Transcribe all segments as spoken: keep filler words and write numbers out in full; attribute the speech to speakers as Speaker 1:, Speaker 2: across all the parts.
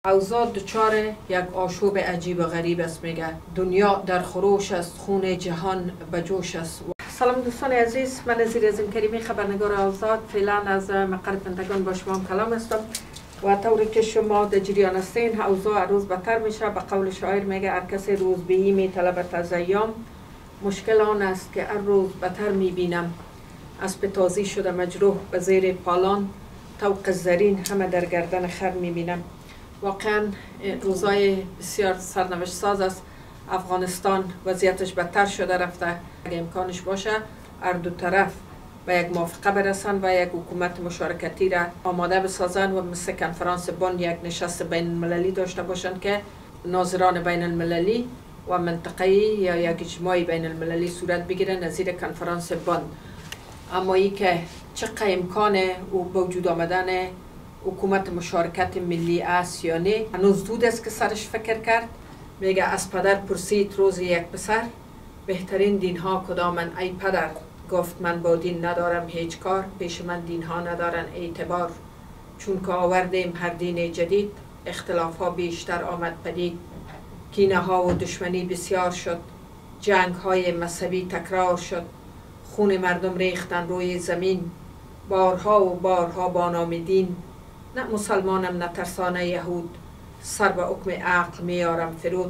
Speaker 1: اوضاع دچار یک آشوب عجیب و غریب است. میگه دنیا در خروش است، خون جهان به جوش است. سلام دوستان عزیز، من نظیر عظیم کریمی خبرنگار اوضاع فعلا از مقر پنتاگون با شما کلام هستم و طوری که شما در جریان هستین اوضاع روز بدتر میشه. به قول شاعر میگه هر کسی روز بهی میطلبد از ایام، مشکل آن است که هر روز بدتر میبینم. اسب تازی شده مجروح به زیر پالان، طوق زرین همه در گردن خر میبینم. واقعا روزای بسیار سرنوشت ساز است. افغانستان وضعیتش بدتر شده رفته. اگه امکانش باشه هر دو طرف به یک موافقه برسن و یک حکومت مشارکتی را آماده بسازن و مثل کنفرانس بن یک نشست بین المللی داشته باشند که ناظران بین المللی و منطقه‌ای یا یک اجماعی بین المللی صورت بگیره نظیر کنفرانس بن. اما ای که چقدر امکان او با وجود آمدن حکومت مشارکت ملی است یا نه، هنوز دود است که سرش فکر کرد. میگه از پدر پرسید روز یک پسر، بهترین دین ها کدامن ای پدر؟ گفت من با دین ندارم هیچ کار، پیش من دین ها ندارن اعتبار. چون که آوردیم هر دین جدید، اختلاف ها بیشتر آمد پدید. کینه ها و دشمنی بسیار شد، جنگ های مذهبی تکرار شد. خون مردم ریختن روی زمین، بارها و بارها با نام دین. نه مسلمانم نه ترسانه یهود، سر به حکم عقل میارم فرود.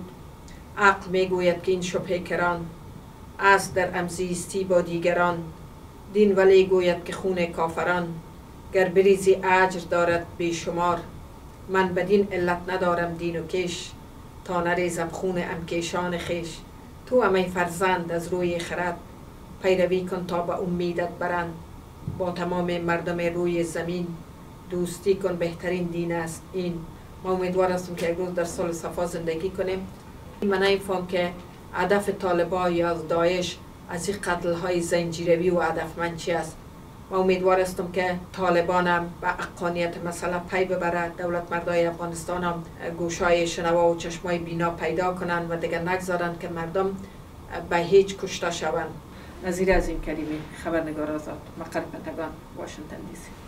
Speaker 1: عقل میگوید که این شبه کران است در امزیستی با دیگران. دین ولی گوید که خون کافران گر بریزی اجر دارد بیشمار. من بدین علت ندارم دین و کش، تا نریزم خون امکیشان خیش. تو امی فرزند از روی خرد، پیروی کن تا به امیدت برند. با تمام مردم روی زمین، دوستی کن بهترین دین است این. ما امیدوار هستم که یک روز در سال صفا زندگی کنیم. من نمیفهم که هدف طالبان یا از داعش از این قتل های زنجیروی و هدفمند چی است. ما امیدوار هستم که طالبان هم به حقانیت مسئله پی ببره. دولت مردای افغانستان هم گوشای شنوا و چشمای بینا پیدا کنن و دیگر نگذارن که مردم به هیچ کشته شوند. نظیر عظیم کریمی خبرنگار آزاد، مقر پنتاگون، واشنگتن دی سی.